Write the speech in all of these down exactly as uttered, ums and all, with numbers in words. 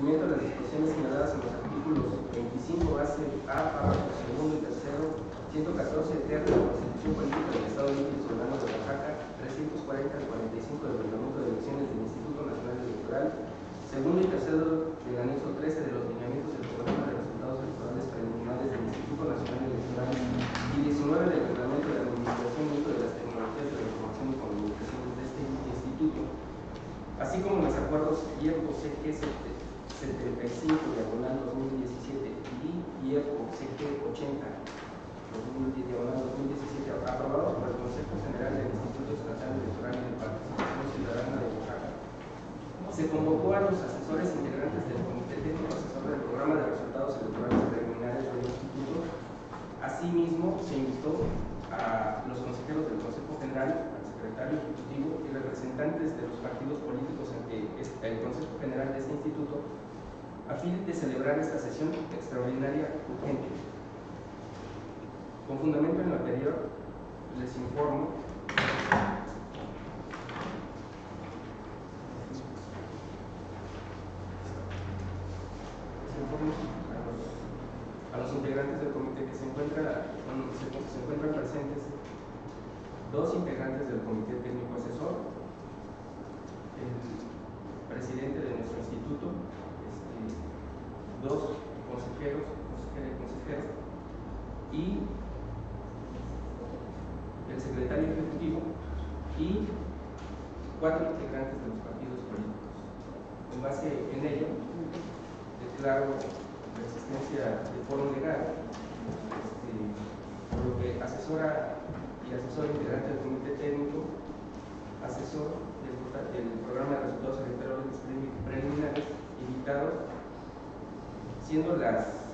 cumplimiento de las disposiciones señaladas en los artículos veinticinco, base A, párrafos segundo y tercero, ciento catorce ter de la Constitución Política del Estado Libre y Soberano de Oaxaca, trescientos cuarenta al cuarenta y cinco del Reglamento de Elecciones del Instituto Nacional Electoral, segundo y tercero del anexo trece de los lineamientos del programa de resultados electorales preliminares del Instituto Nacional Electoral y diecinueve del Reglamento de Administración y Uso de las Tecnologías de la Información y Comunicaciones de este instituto, así como los acuerdos I E P O C G setenta y cinco diagonal dos mil diecisiete y I E P O C G ochenta diagonal dos mil diecisiete, aprobados por el Consejo General del Instituto Estatal Electoral y de Participación Ciudadana de Oaxaca. Se convocó a los asesores integrantes del Comité Técnico Asesor del Programa de Resultados Electorales Preliminares del Instituto. Asimismo, se invitó a los consejeros del Consejo General, al secretario ejecutivo y representantes de los partidos políticos ante el Consejo General de este instituto a fin de celebrar esta sesión extraordinaria urgente. Con fundamento en lo anterior, les informo les informo a los, a los integrantes del comité que se, encuentra, se, se encuentran presentes dos integrantes del Comité Técnico Asesor, el presidente de nuestro instituto, este, dos consejeros, consejera y consejero, y el secretario ejecutivo y cuatro integrantes de los partidos políticos. En base en ello, declaro la existencia de foro legal, este, por lo que asesora y asesor integrante del comité técnico, asesor del, del programa de resultados electorales preliminares, invitados, siendo las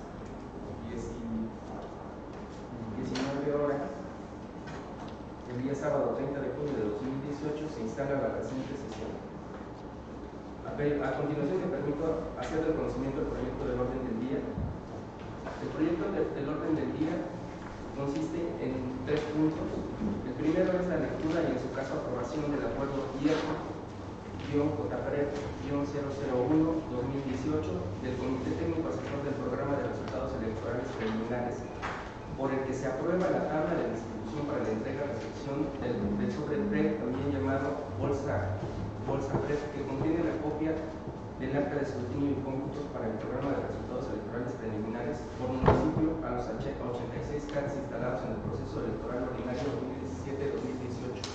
diecinueve horas el día sábado treinta de junio de dos mil dieciocho, se instala la presente sesión. A, a continuación me permito hacer el conocimiento del proyecto del orden del día. El proyecto de, del orden del día consiste en tres puntos. El primero es la lectura y en su caso aprobación del acuerdo I E P O J P R E P cero cero uno guión dos mil dieciocho del Comité Técnico Asesor del Programa de Resultados Electorales Preliminares, por el que se aprueba la tabla de distribución para la entrega y recepción del, del sobre P R E P, también llamado bolsa, bolsa P R E P, que contiene la copia del acta de escrutinio y cómputos para el programa de resultados electorales preliminares por municipio a los ochenta y seis C A Ts instalados en el proceso electoral ordinario dos mil diecisiete dos mil dieciocho.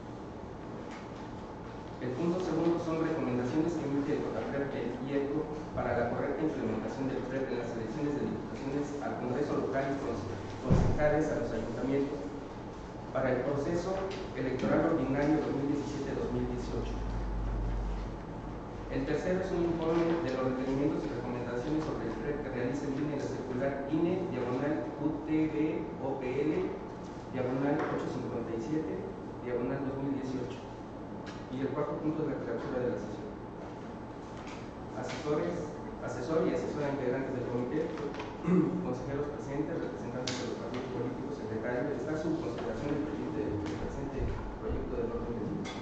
El punto segundo son recomendaciones que emite el J P R E P del I E P O para la correcta implementación del P R E P en las elecciones de diputaciones al Congreso local y concejales a los ayuntamientos para el proceso electoral ordinario dos mil diecisiete dos mil dieciocho. El tercero es un informe de los requerimientos y recomendaciones sobre el P R E P que realiza el I N E en la circular I N E diagonal U T V O P L diagonal ochocientos cincuenta y siete diagonal dos mil dieciocho. Y el cuarto punto es la clausura de la sesión. Asesores, asesor y asesora integrantes del comité, consejeros presentes, representantes de los partidos políticos, secretarios, está a su consideración el proyecto del presente proyecto del orden del día.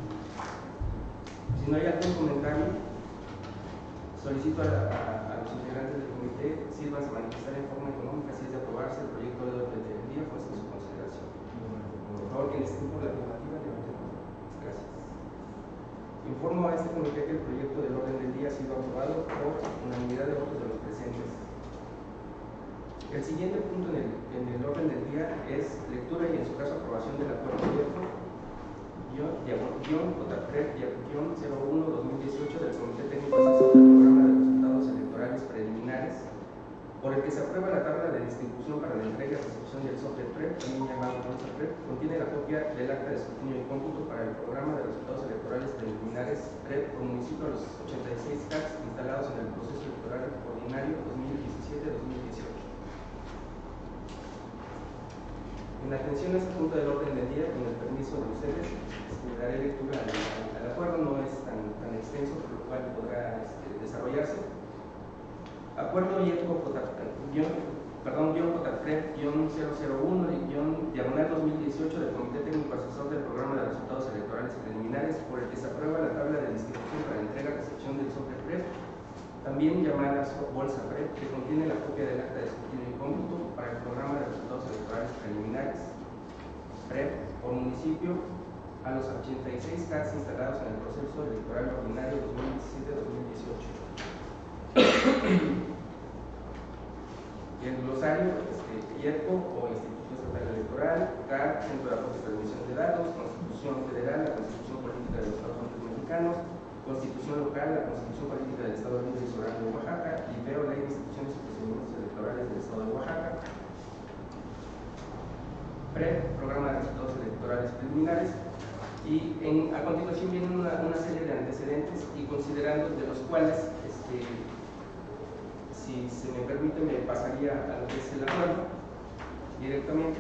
Si no hay algún comentario, solicito a, a, a los integrantes del comité sirvan a manifestar en forma económica si es de aprobarse el proyecto del orden del día, pues en su consideración. Por favor, quienes estén por la afirmativa, levanten la mano. Gracias. Informo a este comité que el proyecto del orden del día ha sido aprobado por unanimidad de votos de los presentes. El siguiente punto en el, en el orden del día es lectura y en su caso aprobación del acuerdo I E P O J P R E P cero uno guión dos mil dieciocho del Comité Técnico Asesor del Programa de Resultados Electorales Preliminares, por el que se aprueba la tabla de distribución para la entrega y recepción del sobre P R E P, también llamado bolsa P R E P, contiene la copia del acta de escrutinio y cómputo para el programa de resultados electorales preliminares P R E P por municipio a los ochenta y seis C A Ts instalados en el proceso electoral ordinario dos mil diecisiete dos mil dieciocho. En atención a este punto del orden del día, con el permiso de ustedes, este, daré lectura al, al acuerdo, no es tan, tan extenso, por lo cual podrá este, desarrollarse. Acuerdo I E P O J P R E P cero cero uno diagonal dos mil dieciocho del Comité Técnico Asesor del Programa de Resultados Electorales Preliminares, por el que se aprueba la tabla de distribución para la entrega y recepción del sobre P R E P, también llamada Bolsa PREP, que contiene la copia del acta de escrutinio y cómputo para el programa de resultados electorales preliminares PREP por municipio a los ochenta y seis C A Ts instalados en el proceso electoral ordinario dos mil diecisiete a dos mil dieciocho. Y el glosario, este, I E P O o Instituto Estatal Electoral, C A R, Centro de Apoyo y Transmisión de Datos, Constitución Federal, la Constitución Política de los Estados Unidos Mexicanos, Constitución Local, la Constitución Política del Estado Libre y Soberano de Oaxaca, y veo Ley de Instituciones y Procedimientos Electorales del Estado de Oaxaca, PREP, Programa de Resultados Electorales Preliminares, y en, a continuación viene una, una serie de antecedentes y considerando de los cuales, este, si se me permite, me pasaría a lo que es el acuerdo directamente.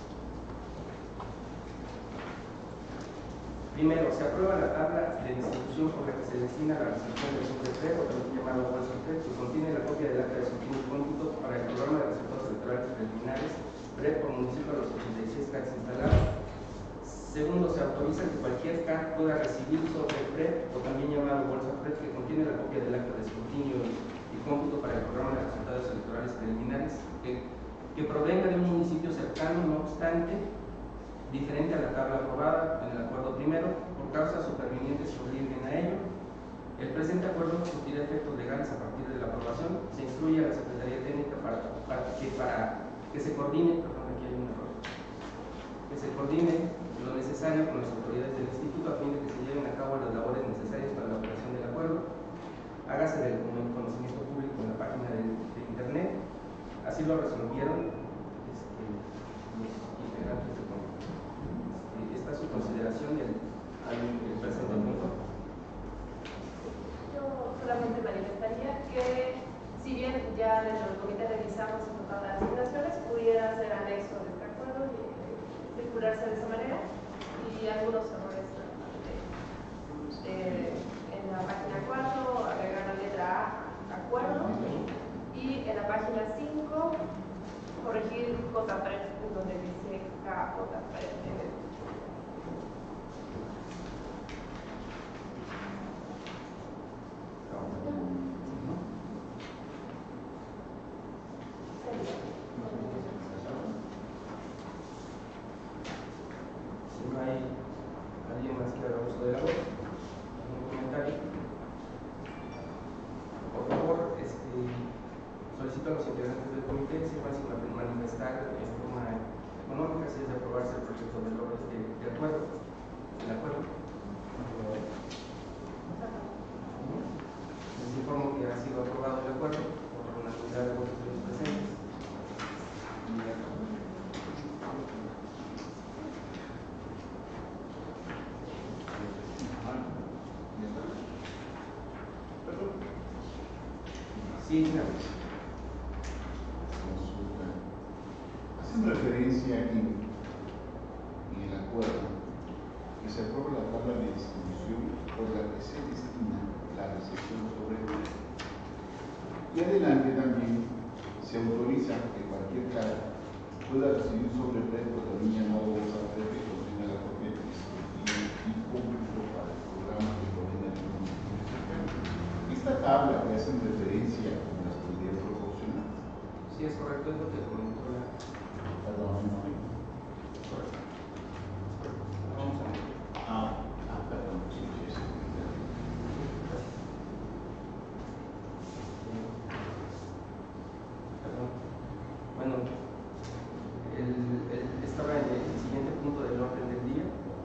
Primero, se aprueba la tabla de distribución por la que se destina la resolución del sobre PREP, o también llamado bolsa PREP, que contiene la copia del acta de escrutinio y cómputo para el programa de resultados electorales preliminares PREP por municipio a los ochenta y seis C A Ts instalados. Segundo, se autoriza que cualquier C A T pueda recibir sobre PREP, o también llamado bolsa PREP, que contiene la copia del acta de escrutinio y cómputo para el programa de resultados electorales preliminares, que, que provenga de un municipio cercano, no obstante, diferente a la tabla aprobada en el acuerdo primero, por causas supervinientes que obliguen a ello. El presente acuerdo surtirá efectos legales a partir de la aprobación. Se instruye a la Secretaría Técnica para, para, que, para que se coordine, perdón, aquí hay un error, que se coordine lo necesario con las autoridades del Instituto a fin de que se lleven a cabo las labores necesarias para la operación del acuerdo. Hágase del conocimiento público en la página de, de internet. Así lo resolvieron este, los integrantes del comité. Este, esta es su consideración y el, el presente punto. Yo solamente manifestaría que, si bien ya dentro del comité revisamos todas las asignaciones, pudiera ser anexo de este acuerdo y circularse de esa manera, y algunos errores de, en la página cuatro, agregar la letra A, acuerdo, y en la página cinco, corregir J tres, donde dice K J tres. Si no hay alguien más que haga uso de la voz, algún comentario, por favor, este, solicito a los integrantes del comité si van a manifestar en forma económica si es de aprobarse el proyecto de logros de, de acuerdo. ¿De acuerdo? Les informo que ha sido aprobado el acuerdo por la unanimidad de votos de los presentes. Sí, claro. Consulta. Hacen referencia en, en el acuerdo que se aprueba la tabla de distribución por la que se destina la recepción sobre el PREP. Y adelante también se autoriza que cualquier C A R pueda recibir sobre el PREP o también llamado bolsa PREP que contiene la copia de escrutinio y cómputo para el programa que provenga del municipio. Esta tabla que hacen referencia con las podría proporcionar. Sí, es correcto, es lo que comentó la. Perdón, no me. Correcto. Vamos a ver. Ah, ah, perdón, sí, sí, sí. Perdón. Bueno, el, el, estaba en el siguiente punto del orden del día.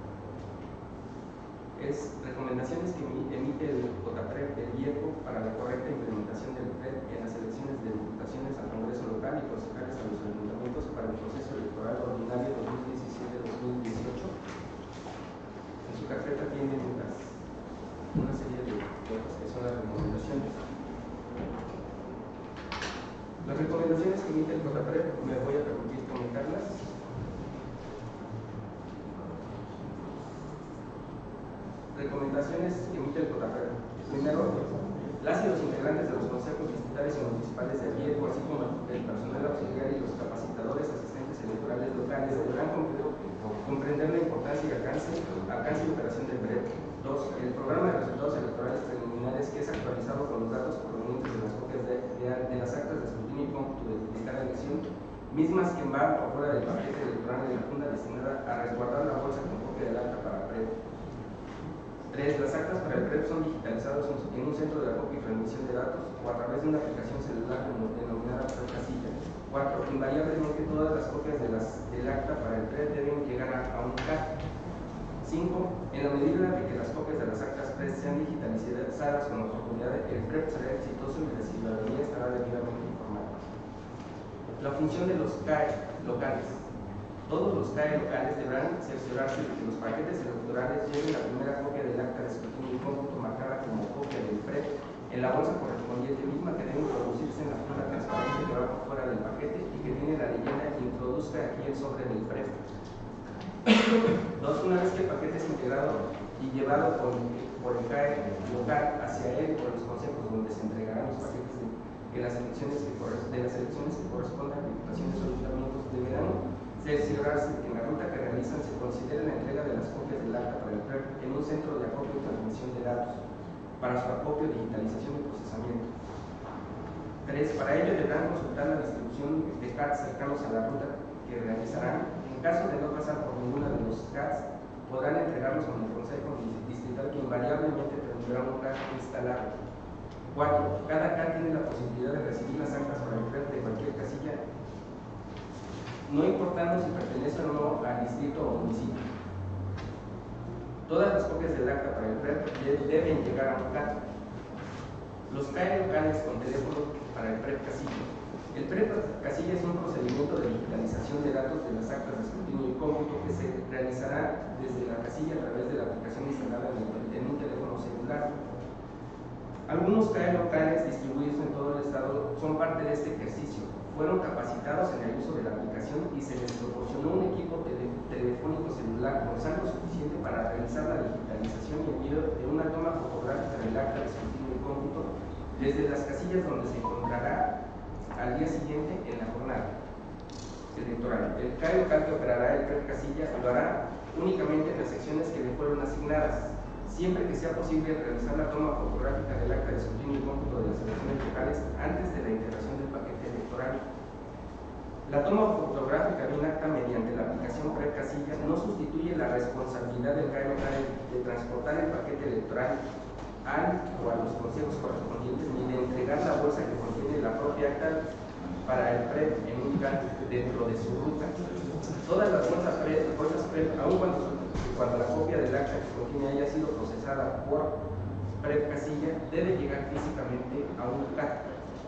Es recomendaciones que emite el J PREP del I E P O para la correcta implementación del PREP en las elecciones de diputaciones al Congreso local y concejales a los ayuntamientos para el proceso electoral ordinario dos mil diecisiete a dos mil dieciocho. En su carpeta tienen las, una serie de cosas que son las recomendaciones. Las recomendaciones que emite el J PREP me voy a permitir comentarlas. Recomendaciones que emite el J PREP. Primero, las y los integrantes de los consejos distritales y municipales del I E P O, así como el personal auxiliar y los capacitadores asistentes electorales locales, deberán comprender la importancia y alcance, alcance y operación del PREP. Dos, el programa de resultados electorales preliminares, que es actualizado con los datos provenientes del cómputo de, de cada elección, mismas que van por fuera del paquete electoral de la Junta destinada a resguardar la bolsa con copia del acta para P R E P. tres. Las actas para el P R E P son digitalizadas en un centro de acopio y transmisión de datos o a través de una aplicación celular denominada P R E P Casilla. cuatro. Invariablemente todas las copias de las, del acta para el P R E P deben llegar a, a un C A D. cinco. En la medida de que las copias de las actas P R E P sean digitalizadas con oportunidad, el P R E P será exitoso y la ciudadanía estará debidamente informada. La función de los C A E locales. Todos los C A E locales deberán cerciorarse de que los paquetes electorales lleven la primera copia del acta de escrutinio y cómputo marcada como copia del P R E P en la bolsa correspondiente, misma que debe introducirse en la funda transparente que va por fuera del paquete y que tiene la leyenda "Introduzca aquí el sobre del P R E P". Dos. Una vez que el paquete es integrado y llevado por, por el C A E local hacia él por los consejos donde se entregarán los paquetes de, de, las, elecciones que, de las elecciones que correspondan a diputaciones o ayuntamientos, deberán cerciorarse que en la ruta que realizan se considere la entrega de las copias del acta para el P R E P en un centro de acopio y transmisión de datos para su acopio, digitalización y procesamiento. tres. Para ello deberán consultar la distribución de C A Ds cercanos a la ruta que realizarán. En caso de no pasar por ninguna de los C A Ds, podrán entregarlos con el Consejo Distrital, que invariablemente tendrá un C A D instalado. cuatro. Cada C A D tiene la posibilidad de recibir las actas para el P R E P de cualquier casilla, no importando si pertenece o no al distrito o municipio. Todas las copias del acta para el P R E P deben llegar a un C A D. Los C A E locales con teléfono para el P R E P Casilla. El P R E P Casilla es un procedimiento de digitalización de datos de las actas de escrutinio y cómputo que se realizará desde la casilla a través de la aplicación instalada en, el, en un teléfono celular. Algunos C A E locales distribuidos en todo el estado son parte de este ejercicio. Fueron capacitados en el uso de la aplicación y se les proporcionó un equipo tele, telefónico celular con saldo suficiente para realizar la digitalización y envío de una toma fotográfica del acta de escrutinio y cómputo desde las casillas donde se encontrará al día siguiente en la jornada electoral. El C A E local que operará el P R E P Casilla lo hará únicamente en las secciones que le fueron asignadas, siempre que sea posible realizar la toma fotográfica del acta de escrutinio y cómputo de las elecciones locales antes de la integración del paquete electoral. La toma fotográfica de un acta mediante la aplicación P R E P Casilla no sustituye la responsabilidad del C A E local de transportar el paquete electoral al o a los consejos correspondientes, ni de entregar la bolsa que contiene la propia acta para el P R E P en un C A D dentro de su ruta. Todas las bolsas P R E P, bolsas P R E P, aun cuando, cuando la copia del acta que contiene haya sido procesada por P R E P Casilla, debe llegar físicamente a un C A D.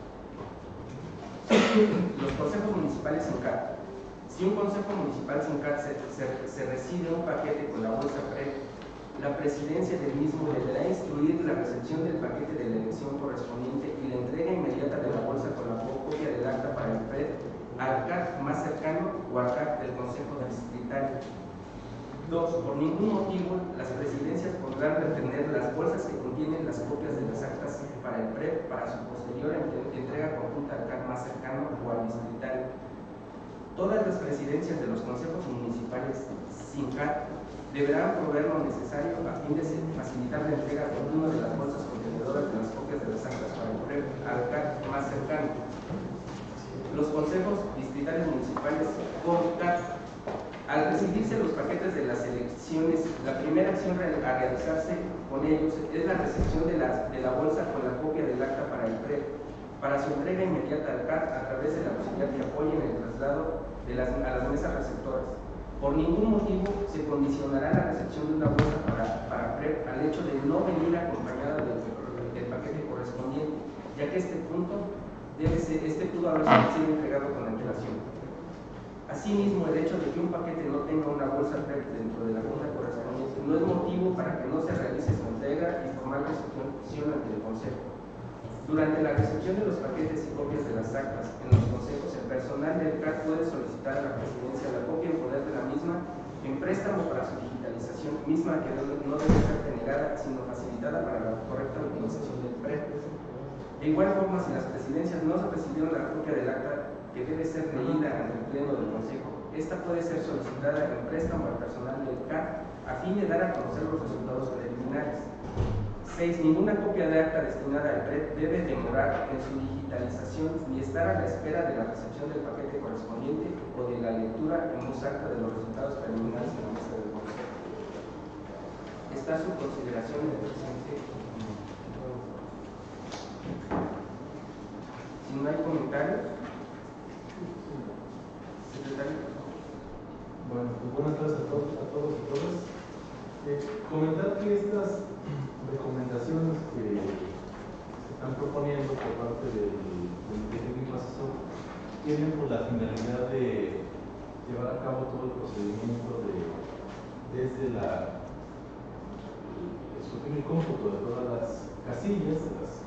Los consejos municipales sin C A D. Si un consejo municipal sin C A D se, se, se recibe un paquete con la bolsa P R E P, la presidencia del mismo deberá instruir la recepción del paquete de la elección correspondiente y la entrega inmediata de la bolsa con la copia del acta para el P R E P al C A D más cercano o al C A D del Consejo Distrital. dos. Por ningún motivo, las presidencias podrán retener las bolsas que contienen las copias de las actas para el P R E P para su posterior entrega conjunta al C A D más cercano o al distrital. Todas las presidencias de los consejos municipales sin C A D deberán proveer lo necesario a fin de facilitar la entrega continua de las bolsas contenedoras de las copias de las actas para el P R E P al C A D más cercano. Los consejos distritales municipales con C A D. Al recibirse los paquetes de las elecciones, la primera acción a realizarse con ellos es la recepción de la, de la bolsa con la copia del acta para el P R E P, para su entrega inmediata al C A D a través de la posibilidad que apoyen el traslado de las, a las mesas receptoras. Por ningún motivo se condicionará la recepción de una bolsa para, para P R E P al hecho de no venir acompañada del, del paquete correspondiente, ya que este punto debe ser, este pudo haber sido entregado con antelación. Asimismo, el hecho de que un paquete no tenga una bolsa P R E P dentro de la junta correspondiente no es motivo para que no se realice su entrega y formal recepción ante el Consejo. Durante la recepción de los paquetes y copias de las actas en los consejos, el personal del C A D puede solicitar a la presidencia la copia en poder de la misma en préstamo para su digitalización, misma que no debe ser denegada, sino facilitada para la correcta utilización del P R E P. De igual forma, si las presidencias no se recibieron la copia del acta que debe ser leída ante el Pleno del Consejo, esta puede ser solicitada en préstamo al personal del C A D a fin de dar a conocer los resultados preliminares. seis. Ninguna copia de acta destinada al P R E P debe demorar en su digitalización ni estar a la espera de la recepción del paquete correspondiente o de la lectura en voz alta de los resultados preliminares en la mesa del consejo. Está a su consideración el presidente. Si no hay comentarios, secretario. Bueno, pues buenas tardes a todos, a todos y todas. Eh, comentar que estas recomendaciones que se están proponiendo por parte del Comité Técnico Asesor tienen por la finalidad de llevar a cabo todo el procedimiento de, desde la, el escrutinio y cómputo de todas las casillas, de las,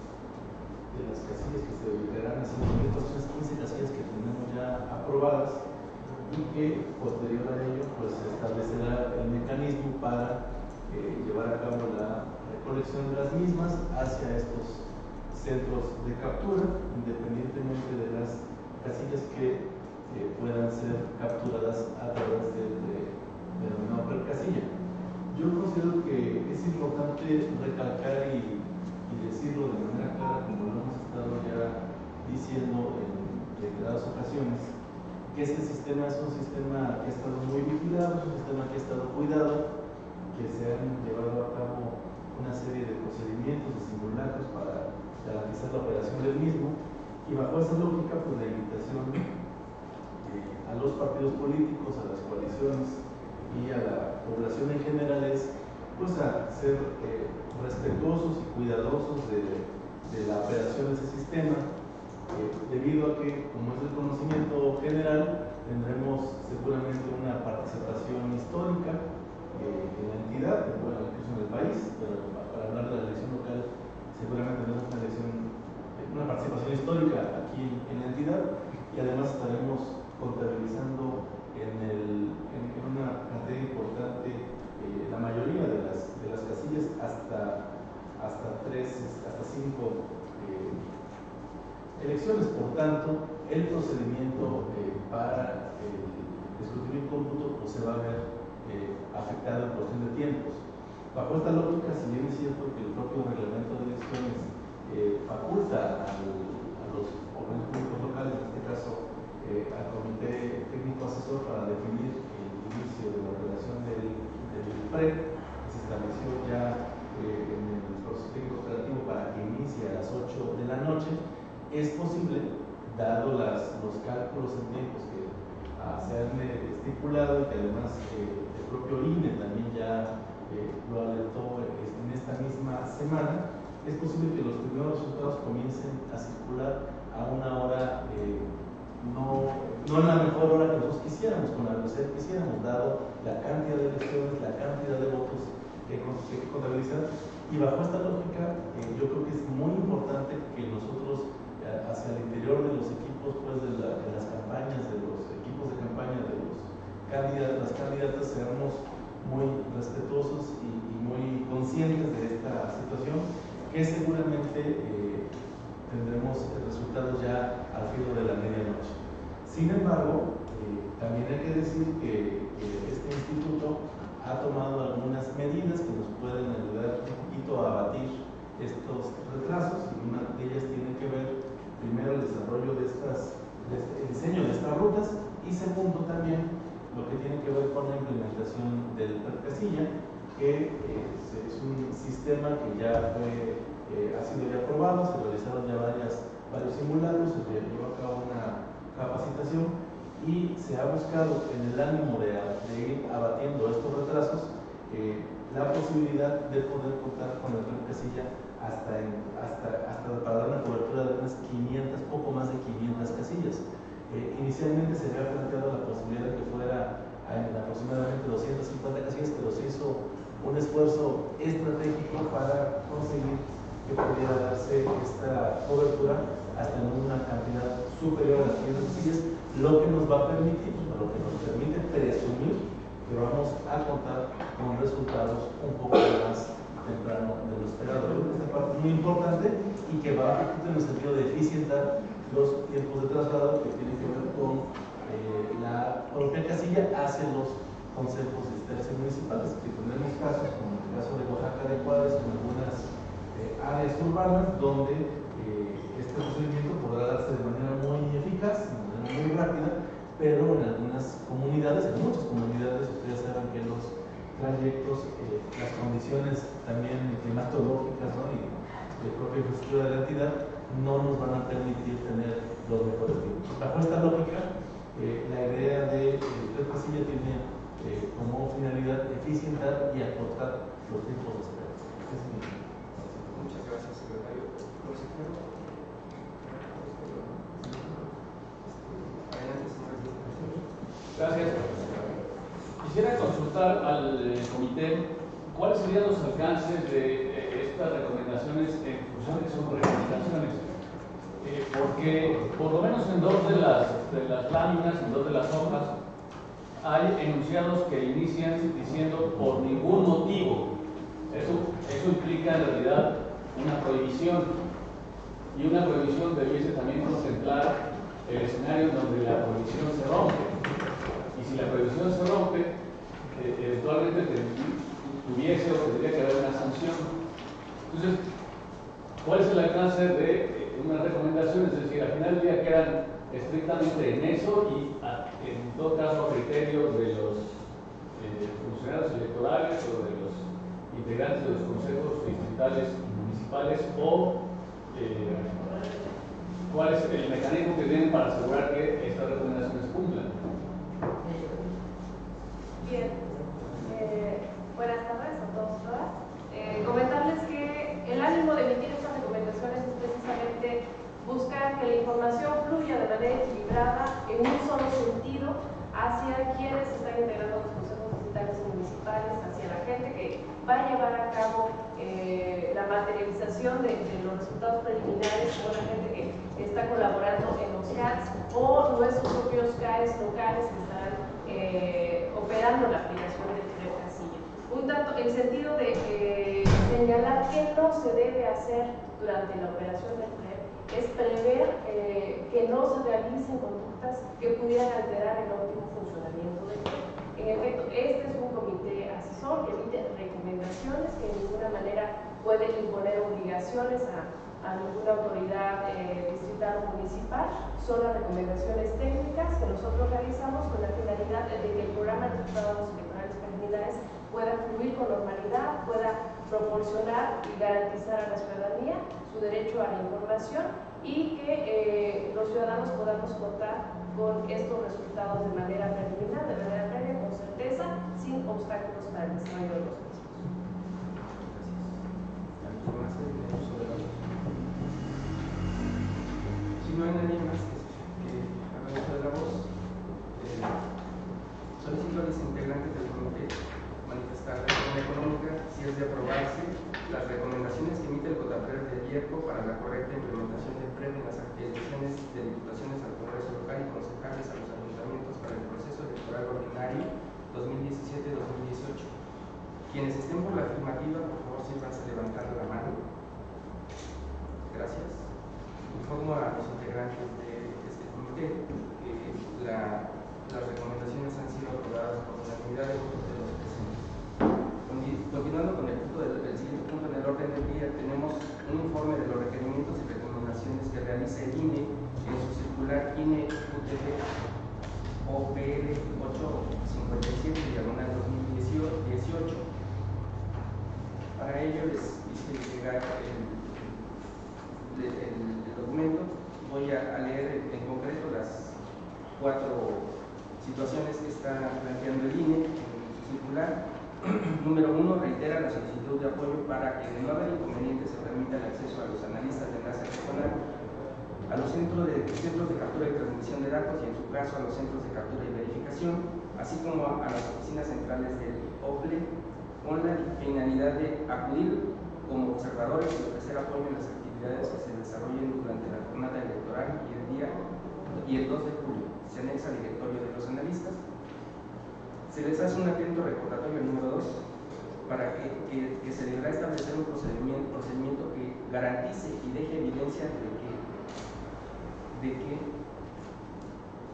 de las casillas que se dedicarán a cinco mil cuatrocientas quince casillas que tenemos ya aprobadas, y que posterior a ello pues se establecerá el mecanismo para eh, llevar a cabo la recolección de las mismas hacia estos centros de captura, independientemente de las casillas que eh, puedan ser capturadas a través de, de, de la menor casilla. Yo considero que es importante recalcar y, y decirlo de manera clara, como lo hemos estado ya diciendo en reiteradas ocasiones, que este sistema es un sistema que ha estado muy vigilado, es un sistema que ha estado cuidado, que se han llevado a cabo una serie de procedimientos, de simulacros para garantizar la operación del mismo, y bajo esa lógica, pues la invitación eh, a los partidos políticos, a las coaliciones y a la población en general es pues a ser eh, respetuosos y cuidadosos de, de la operación de ese sistema. Eh, debido a que, como es el conocimiento general, tendremos seguramente una participación histórica eh, en la entidad, bueno, incluso en el país, pero para hablar de la elección local, seguramente tendremos una, elección, una participación histórica aquí en la entidad, y además estaremos contabilizando en, el, en, en una cantidad importante eh, la mayoría de las, de las casillas, hasta, hasta tres, hasta cinco eh, elecciones. Por tanto, el procedimiento eh, para el escrutinio y cómputo pues, se va a ver eh, afectado en cuestión de tiempos. Bajo esta lógica, si bien es cierto que el propio reglamento de elecciones eh, faculta al, a los organismos públicos locales, en este caso eh, al Comité Técnico Asesor, para definir el inicio de la operación del, del P R E P, que se estableció ya eh, en el proceso técnico operativo para que inicie a las ocho de la noche, es posible, dado las, los cálculos en tiempos que uh, se han eh, estipulado, y que además eh, el propio I N E también ya eh, lo alertó eh, en esta misma semana, es posible que los primeros resultados comiencen a circular a una hora, eh, no, no en la mejor hora que nosotros quisiéramos, con la velocidad que quisiéramos, dado la cantidad de elecciones, la cantidad de votos que hay que contabilizar. Y bajo esta lógica, eh, yo creo que es muy importante que nosotros hacia el interior de los equipos, pues de, la, de las campañas, de los equipos de campaña, de los candidatos, las candidatas, seamos muy respetuosos y, y muy conscientes de esta situación, que seguramente eh, tendremos resultados ya al filo de la medianoche. Sin embargo, eh, también hay que decir que, que este instituto ha tomado algunas medidas que nos pueden ayudar un poquito a abatir estos retrasos, y una de ellas tiene que ver primero el desarrollo de estas, de este, el diseño de estas rutas, y segundo también lo que tiene que ver con la implementación del P R E P casilla, que eh, es un sistema que ya fue, eh, ha sido ya aprobado, se realizaron ya varias, varios simulacros, se llevó a cabo una capacitación, y se ha buscado en el ánimo de, de ir abatiendo estos retrasos eh, la posibilidad de poder contar con el P R E P casilla hasta, en, hasta, hasta para dar una cobertura de unas quinientas, poco más de quinientas casillas. Eh, inicialmente se había planteado la posibilidad de que fuera en aproximadamente doscientas cincuenta casillas, pero se hizo un esfuerzo estratégico para conseguir que pudiera darse esta cobertura hasta en una cantidad superior a las quinientas casillas, lo que nos va a permitir, lo que nos permite presumir que vamos a contar con resultados un poco más temprano de lo esperado. Creo que esta parte es muy importante y que va en el sentido de eficientar los tiempos de traslado que tienen que ver con eh, la propia casilla hacia los consejos y instalaciones municipales, que tenemos casos, como el caso de Oaxaca de Juárez, en algunas eh, áreas urbanas, donde eh, este procedimiento podrá darse de manera muy eficaz, de manera muy rápida, pero en algunas comunidades, en muchas comunidades, ustedes saben que los trayectos, eh, las condiciones también climatológicas, ¿no?, y de propia infraestructura de la entidad no nos van a permitir tener los mejores tiempos. Bajo esta lógica, eh, la idea de Tres Casillas tiene eh, como finalidad eficientar y acortar los tiempos de espera. Es mi... Muchas gracias, secretario. Consejero. Adelante, señor. Gracias. Quisiera consultar al eh, comité cuáles serían los alcances de eh, estas recomendaciones en función de sus recomendaciones. Eh, porque por lo menos en dos de las, de las láminas, en dos de las hojas, hay enunciados que inician diciendo por ningún motivo. Eso, eso implica en realidad una prohibición, y una prohibición debiese también contemplar el escenario donde la prohibición se rompe. Y si la prohibición se rompe, eh, eventualmente tuviese o tendría que haber una sanción. Entonces, ¿cuál es el alcance de eh, una recomendación? Es decir, al final del día quedan estrictamente en eso y a, en todo caso a criterio de los eh, funcionarios electorales o de los integrantes de los consejos distritales y municipales, o eh, cuál es el mecanismo que tienen para asegurar que estas recomendaciones cumplan. Bien, eh, buenas tardes a todos y todas. Eh, comentarles que el ánimo de emitir estas recomendaciones es precisamente buscar que la información fluya de manera equilibrada en un solo sentido hacia quienes están integrando los consejos distritales y municipales, hacia la gente que va a llevar a cabo eh, la materialización de, de los resultados preliminares, o la gente que está colaborando en los C A Ts o nuestros propios C A Es locales que estarán eh, operando la aplicación del Tres Casillas. Un tanto, el sentido de eh, señalar qué no se debe hacer durante la operación del T R es prever eh, que no se realicen conductas que pudieran alterar el óptimo funcionamiento del T R. En efecto, este es un comité asesor que emite recomendaciones, que de ninguna manera puede imponer obligaciones a, a ninguna autoridad eh, distrital o municipal. Son las recomendaciones técnicas que nosotros realizamos con la finalidad de que el programa de resultados electorales preliminares pueda fluir con normalidad, pueda proporcionar y garantizar a la ciudadanía su derecho a la información, y que eh, los ciudadanos podamos contar con estos resultados de manera preliminar, de manera previa, con certeza, sin obstáculos para el desarrollo de los mismos. Si no hay nadie más que haga uso de la voz, eh, solicito a los integrantes del comité manifestar la acción económica si es de aprobarse las recomendaciones que emite el COTAPRER de Hierro para la correcta implementación del P R E en las elecciones de diputaciones al Congreso local y concejales a los ayuntamientos para el proceso electoral ordinario dos mil diecisiete dos mil dieciocho. Quienes estén por la afirmativa, por favor, sírvanse levantando la mano. Gracias. Informo a los integrantes de este comité que la, las recomendaciones han sido aprobadas por unanimidad de votos de los presentes. Continuando con el, punto del, el siguiente punto en el orden del día, tenemos un informe de los requerimientos y recomendaciones que realiza el I N E en su circular I N E U T V O P L ocho cincuenta y siete diagonal dos mil dieciocho. Para ello les hice llegar el, el, el, el documento. Voy a, a leer en concreto las cuatro situaciones que está planteando el I N E en su circular. Número uno, reitera la solicitud de apoyo para que, de no haber inconvenientes, se permita el acceso a los analistas de enlace regional, a los centros de, centros de captura y transmisión de datos, y en su caso a los centros de captura y verificación, así como a, a las oficinas centrales del O P L E, con la finalidad de acudir como observadores y ofrecer apoyo en las actividades que se desarrollen durante la jornada electoral y el día y el dos de julio. Se anexa al directorio de los analistas. Se les hace un atento recordatorio número dos para que, que, que se deberá establecer un procedimiento, procedimiento que garantice y deje evidencia de que, de que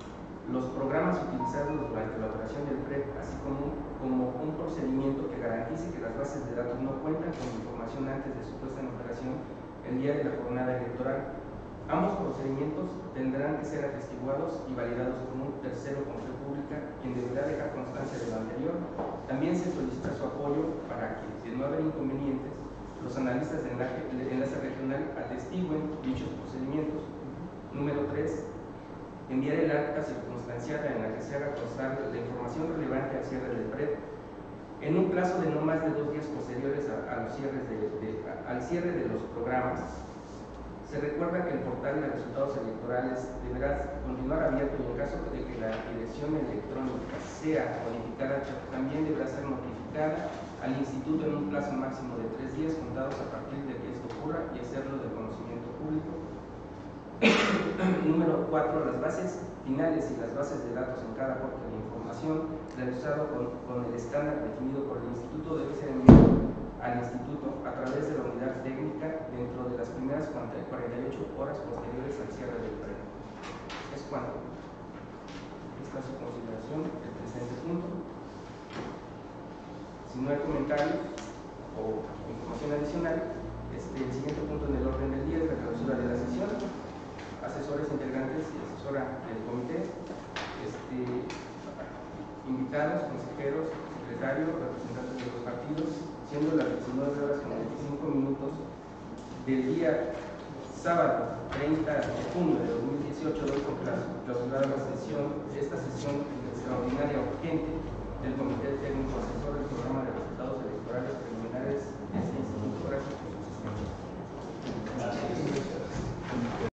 los programas utilizados durante la operación del P R E P, así como, como un procedimiento que garantice que las bases de datos no cuentan con información antes de su puesta en operación el día de la jornada electoral. Ambos procedimientos tendrán que ser atestiguados y validados por un tercero con fe pública, quien deberá dejar constancia de lo anterior. También se solicita su apoyo para que, de no haber inconvenientes, los analistas de enlace, de enlace regional atestiguen dichos procedimientos. Número tres. Enviar el acta circunstanciada en la que se haga constar la información relevante al cierre del P R E P en un plazo de no más de dos días posteriores a, a los cierres de, de, a, al cierre de los programas. Se recuerda que el portal de resultados electorales deberá continuar abierto y en caso de que la dirección electrónica sea modificada, también deberá ser notificada al instituto en un plazo máximo de tres días contados a partir de que esto ocurra y hacerlo de conocimiento público. Número cuatro. Las bases finales y las bases de datos en cada corte de información realizado con, con el estándar definido por el instituto debe ser enviado al instituto a través de la unidad técnica dentro de las primeras cuarenta y ocho horas posteriores al cierre del P R E P. Es cuanto. Esta es su consideración el presente punto. Si no hay comentarios o información adicional, este, el siguiente punto en el orden del día es la clausura de la sesión. Asesores integrantes y asesora del comité, este, invitados, consejeros, secretarios, representantes de los partidos, siendo las diecinueve horas con veinticinco minutos del día sábado treinta de junio de dos mil dieciocho, doy por clausurada la sesión, esta sesión extraordinaria urgente del Comité Técnico Asesor del Programa de Resultados Electorales Preliminares de este Instituto. Gracias por su asistencia. Gracias.